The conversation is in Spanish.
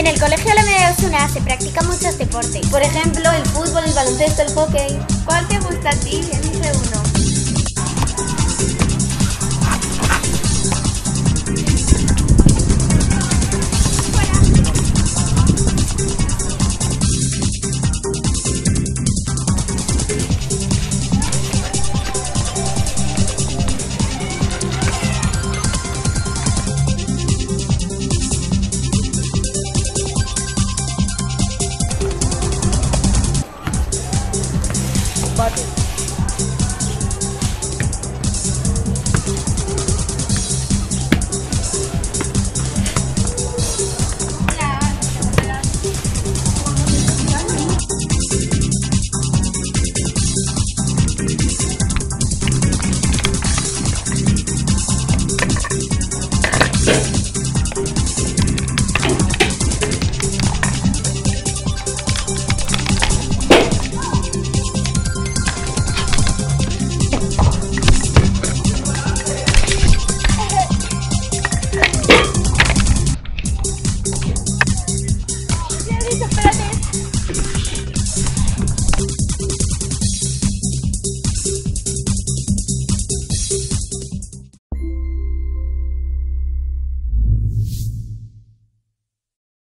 En el colegio La Medalla de Osuna se practican muchos deportes. Por ejemplo, el fútbol, el baloncesto, el hockey. ¿Cuál te gusta a ti? Elige uno.